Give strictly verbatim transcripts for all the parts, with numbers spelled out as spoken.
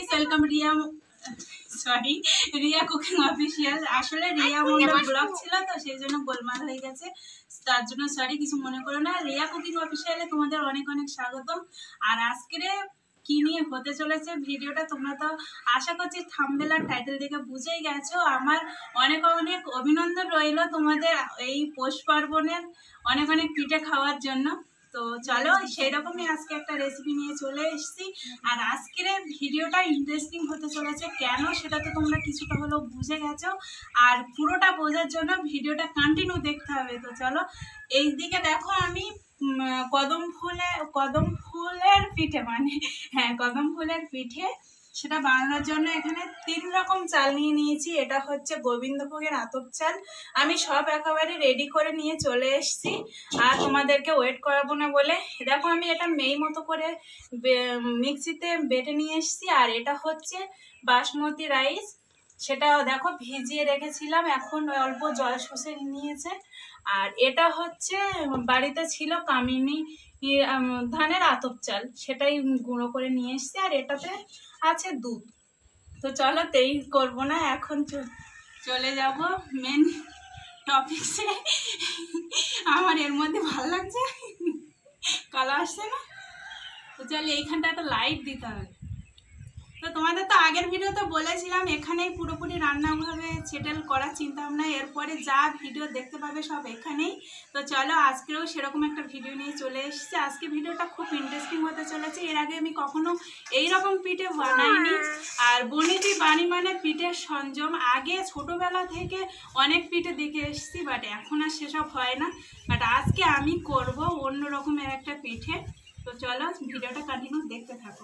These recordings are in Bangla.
Welcome Riya sorry Riya cooking official. আসলে রিয়া মন্ডল ব্লগ ছিল তো সেই জন্য গোলমাল হয়ে গেছে, তার জন্য সরি, কিছু মনে করো না। রিয়া কুকিং অফিসিয়ালে তোমাদের অনেক অনেক স্বাগতম। আর আজকের কি নিয়ে হতে চলেছে ভিডিওটা তোমরা তো আশা করছি থাম্বনেল আর টাইটেল দেখে বুঝেই গেছো। আমার অনেক অনেক অভিনন্দন রইল তোমাদের এই পৌষ পার্বণের অনেক অনেক পিঠে খাওয়ার জন্য। তো চলো সেই রকমই আজকে একটা রেসিপি নিয়ে চলে এসেছি। আর আজকের ভিডিওটা ইন্টারেস্টিং হতে চলেছে কেন সেটা তো তোমরা কিছুটা হলেও বুঝে গেছো, আর পুরোটা বোঝার জন্য ভিডিওটা কন্টিনিউ দেখতে হবে। তো চলো এই দিকে দেখো আমি কদম ফুলে কদম ফুলের পিঠে মানে হ্যাঁ কদম ফুলের পিঠে সেটা বানানোর জন্য এখানে তিন রকম চাল নিয়ে নিয়েছি। এটা হচ্ছে গোবিন্দভোগের আতপ চাল। আমি সব একেবারে রেডি করে নিয়ে চলে এসেছি আর তোমাদেরকে ওয়েট করাবো না বলে দেখো আমি এটা মেই মতো করে মিক্সিতে বেটে নিয়ে এসেছি। আর এটা হচ্ছে বাসমতি রাইস, সেটাও দেখো ভিজিয়ে রেখেছিলাম, এখন অল্প জল শুষে নিয়েছে। আর এটা হচ্ছে বাড়িতে ছিল কামিনী ধানের আতপ চাল, সেটাই গুঁড়ো করে নিয়ে এসছি। আর এটাতে আছে দুধ। তো চলো তেই করবো না, এখন চলে যাব মেন টপিকসে। আমার এর মধ্যে ভালো লাগছে, কালো আসছে না। তো চলো এইখানটা একটা লাইট দিতে হবে। তো তোমাদের তো আগের ভিডিওতে বলেছিলাম এখানেই পুরোপুরি রান্নাভাবে সেটেল করার চিন্তা ভাবনা, এরপরে যা ভিডিও দেখতে পাবে সব এখানেই। তো চলো আজকেও সেরকম একটা ভিডিও নিয়ে চলে এসেছি। আজকে ভিডিওটা খুব ইন্টারেস্টিং হতে চলেছে। এর আগে আমি কখনো এইরকম পিঠে বানাইনি। আর বনিদি বাড়ি মানে পিঠের সরঞ্জাম, আগে ছোটোবেলা থেকে অনেক পিঠে দেখে এসেছি, বাট এখন আর সেসব হয় না। বাট আজকে আমি করব অন্য রকমের একটা পিঠে। তো চলো ভিডিওটা কন্টিনিউ দেখতে থাকো।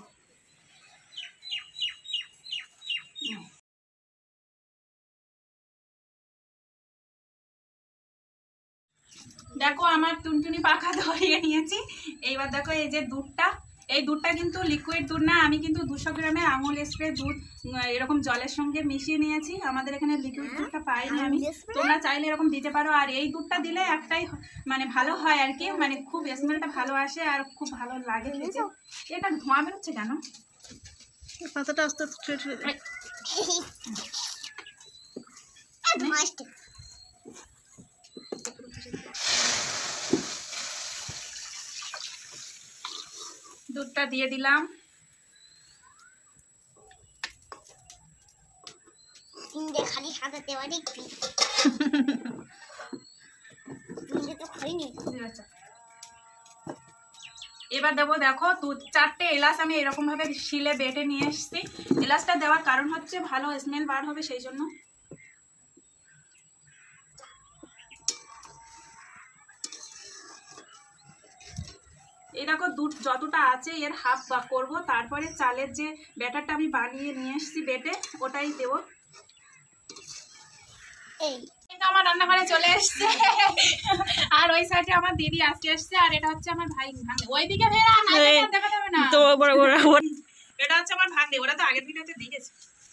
দেখো আমার টুনটুনি পাখা ধরিয়ে নিয়েছি। এইবার দেখো এই যে দুধটা, এই দুধটা কিন্তু লিকুইড দুধ না, আমি কিন্তু দুশো গ্রামের আমুল স্প্রে দুধ এরকম জলের সঙ্গে মিশিয়ে নিয়েছি। আমাদের এখানে লিকুইড দুধটা পাইনি আমি, তোমরা চাইলে এরকম দিতে পারো। আর এই দুধটা দিলে একটাই মানে ভালো হয় আর কি, মানে খুব স্মেলটা ভালো আসে আর খুব ভালো লাগে খেতে। এটা ধোঁয়া বেরোচ্ছে কেন? পাতাটা আস্তে আস্তে দুধটা দিয়ে দিলাম। খালি সাজাতে পারি এবার দেবো দেখো দু চারটে এলাচ আমি এরকম ভাবে শিলে বেটে নিয়ে এসেছি। এলাচটা দেওয়ার কারণ হচ্ছে ভালো স্মেল বার হবে সেই জন্য। এই দেখো দুধ যতটা আছে এর হাফ বা করবো, তারপরে চালের যে ব্যাটারটা আমি বানিয়ে নিয়ে এসেছি বেটে ওটাই দেবো। এই আমার রান্নাঘরে চলে এসছে আর ওই সাইডে আমার দিদি আজকে এসছে। আর এটা হচ্ছে আমার ভাই ভাঙে, ওইদিকে ভেড়া না দেখা যাবে না তো। এটা হচ্ছে আমার ভাঙে, ওরা তো আগের ভিডিওতে দেখেছে।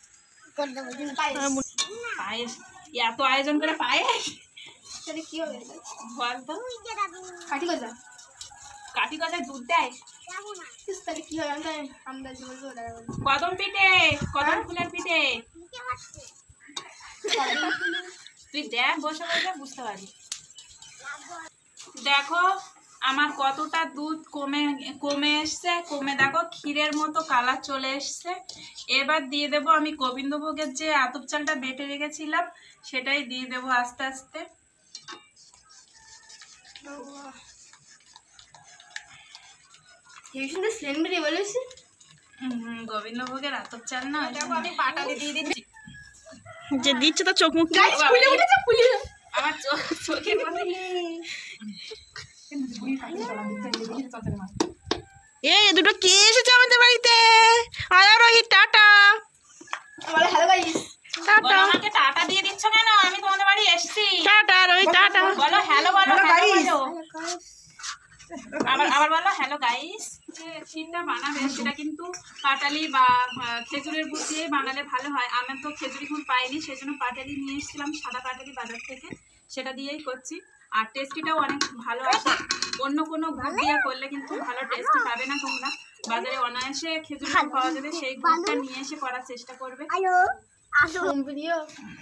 পায়েস এত আয়োজন করে পায়েস কি হবে বলতো? কাঠি গজা কাঠি গজায় দুধ দেয় কি হবে? কদম পিঠে, কদম ফুলের পিঠে তুই দেখ বসে বসে বুঝতে পারি। দেখো আমার কতটা দুধ কমে কমে এসছে, কমে দেখো ক্ষীরের মতো কালার চলে এসছে। এবার দিয়ে দেবো আমি গোবিন্দভোগের যে আতপ চালটা বেটে রেখেছিলাম সেটাই দিয়ে দেবো আস্তে আস্তে। গোবিন্দভোগের আতপ চাল না, দেখো আমি পাটালি দিয়ে দিচ্ছি। যে দিচ্ছে তো চোখ মুখ আমার চোখের মধ্যে এই দুটো কে এসেছে আমাদের বাড়িতে? আয়া Rohit tata hello guys. Tata আমাকে টাটা দিয়ে দিচ্ছ কেন? আমি তোমাদের বাড়ি এসেছি। টাটা রোহিত টাটা বলো হ্যালো বলো গাইস। আবার আবার বলো হ্যালো গাইস। যে ক্ষীরটা বানাবে সেটা কিন্তু পাটালি বা খেজুরের গুড় দিয়ে বানালে ভালো হয়। আমি তো খেজুরি গুড় পাইনি, সেজন্য পাটালি নিয়ে এসেছিলাম, সাদা পাটালি বাজার থেকে, সেটা দিয়েই করছি। আর টেস্টিটাও অনেক ভালো আসে। অন্য কোনো গুড় দিয়ে করলে কিন্তু ভালো টেস্ট পাবে না তোমরা। বাজারে অনায়াসে খেজুর গুড় পাওয়া যাবে, সেই গুড়টা নিয়ে এসে করার চেষ্টা করবে। প্রিয়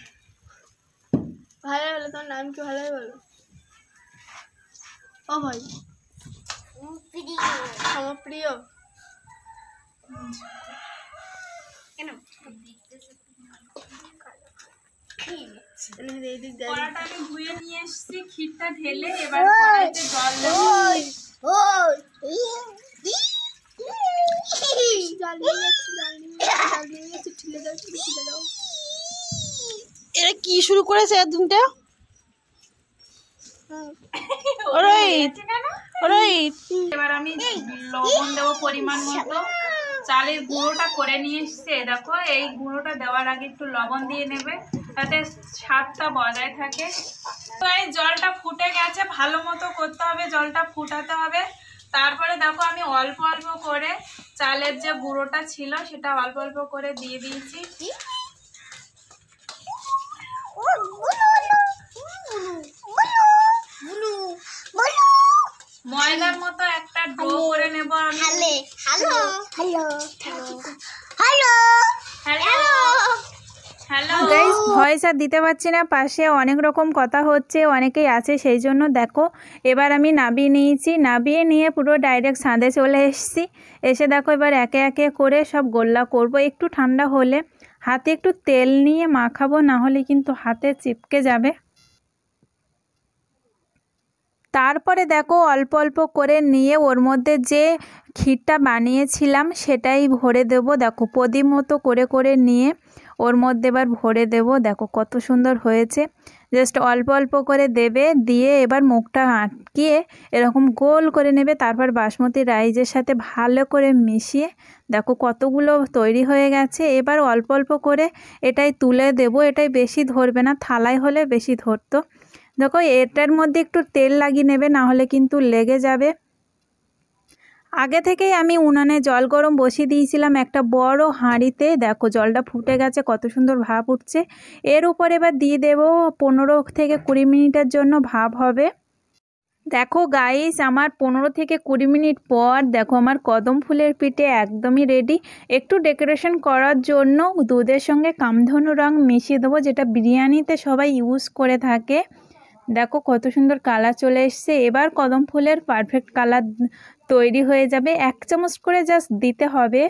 ভালো বলো, তোমার নাম কি ভালো বলো? ও ভাই আমার প্রিয় কড়াটা আমি ধুয়ে নিয়ে এসেছি, ক্ষীরটা ঢেলে এবার কড়াইতে জল দেবো। এরা কি শুরু করেছে দিনটা? এবার আমি লবণ দেবো পরিমাণ মতো। চালের গুঁড়োটা করে নিয়ে এসছে, দেখো এই গুঁড়োটা দেওয়ার আগে একটু লবণ দিয়ে নেবে, তাতে স্বাদটা বজায় থাকে। তো এই জলটা ফুটে গেছে, ভালো মতো করতে হবে, জলটা ফুটাতে হবে। তারপরে দেখো আমি অল্প অল্প করে চালের যে গুঁড়োটা ছিল সেটা অল্প অল্প করে দিয়ে দিয়েছি। ময়দার মতো একটা ডো করে নেব আমি। Hello hello hello hello guys, voice আর দিতে পারছি না, পাশে অনেক রকম কথা হচ্ছে, অনেকেই আছে, সেই জন্য দেখো এবার আমি নাবিয়ে নিয়েছি। নাবিয়ে নিয়ে পুরো ডাইরেক্ট ছাদে চলে এসেছি। এসে দেখো এবার একে একে করে সব গোল্লা করব। একটু ঠান্ডা হলে হাতে একটু তেল নিয়ে মাখাবো, না হলে কিন্তু হাতে চিপকে যাবে। তারপরে দেখো অল্প অল্প করে নিয়ে ওর মধ্যে যে ক্ষীরটা বানিয়েছিলাম সেটাই ভরে দেব। দেখো প্রদীপ মতো করে করে নিয়ে ওর মধ্যে এবার ভরে দেব। দেখো কত সুন্দর হয়েছে। জাস্ট অল্প অল্প করে দেবে, দিয়ে এবার মুখটা আটকিয়ে এরকম গোল করে নেবে। তারপর বাসমতি রাইসের সাথে ভালো করে মিশিয়ে দেখো কতগুলো তৈরি হয়ে গেছে। এবার অল্প অল্প করে এটাই তুলে দেব। এটাই বেশি ধরবে না, থালায় হলে বেশি ধরতো। দেখো এটার মধ্যে একটু তেল লাগিয়ে নেবে, না হলে কিন্তু লেগে যাবে। আগে থেকেই আমি উনানে জল গরম বসিয়ে দিয়েছিলাম একটা বড় হাঁড়িতে। দেখো জলটা ফুটে গেছে, কত সুন্দর ভাপ উঠছে। এর উপর এবার দিয়ে দেব পনেরো থেকে কুড়ি মিনিটের জন্য ভাপ হবে। দেখো গাইস, আমার পনেরো থেকে কুড়ি মিনিট পর দেখো আমার কদম ফুলের পিঠে একদমই রেডি। একটু ডেকোরেশন করার জন্য দুধের সঙ্গে কামধনু রং মিশিয়ে দেবো, যেটা বিরিয়ানিতে সবাই ইউজ করে থাকে। দেখো কত সুন্দর কালার চলে এসছে। এবার কদম ফুলের পারফেক্ট কালার তৈরি হয়ে যাবে। এক চামচ করে জাস্ট দিতে হবে।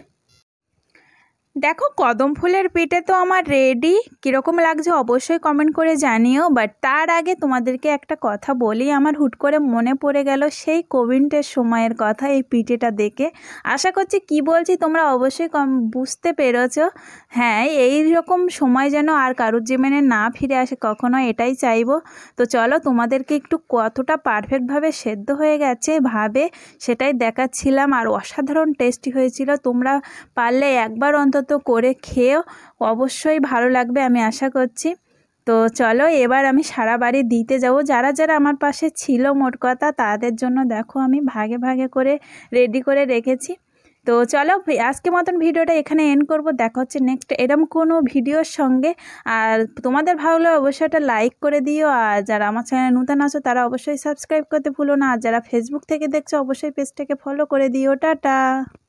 দেখো কদম ফুলের পিঠে তো আমার রেডি। কীরকম লাগছে অবশ্যই কমেন্ট করে জানিও। বাট তার আগে তোমাদেরকে একটা কথা বলি, আমার হুট করে মনে পড়ে গেল সেই কোভিডের সময়ের কথা এই পিঠেটা দেখে। আশা করছি কি বলছি তোমরা অবশ্যই কম বুঝতে পেরেছো। হ্যাঁ, এই রকম সময় যেন আর কারোর জীবনে না ফিরে আসে কখনো, এটাই চাইবো। তো চলো তোমাদেরকে একটু কতটা পারফেক্টভাবে সেদ্ধ হয়ে গেছে ভাবে সেটাই দেখাচ্ছিলাম। আর অসাধারণ টেস্টি হয়েছিল। তোমরা পারলে একবার অন্তত তো করে খেয়েও অবশ্যই ভালো লাগবে, আমি আশা করছি। তো চলো এবার আমি সারা বাড়ি দিতে যাব। যারা যারা আমার পাশে ছিল মোট কথা তাদের জন্য দেখো আমি ভাগে ভাগে করে রেডি করে রেখেছি। তো চলো আজকে মতন ভিডিওটা এখানে এন্ড করব। দেখা হচ্ছে নেক্সট এরকম কোনো ভিডিওর সঙ্গে। আর তোমাদের ভালো লাগলে অবশ্যই একটা লাইক করে দিও। আর যারা আমার চ্যানেলে নতুন আছো তারা অবশ্যই সাবস্ক্রাইব করতে ভুলো না। আর যারা ফেসবুক থেকে দেখছো অবশ্যই পেজটাকে ফলো করে দিও। টাটা।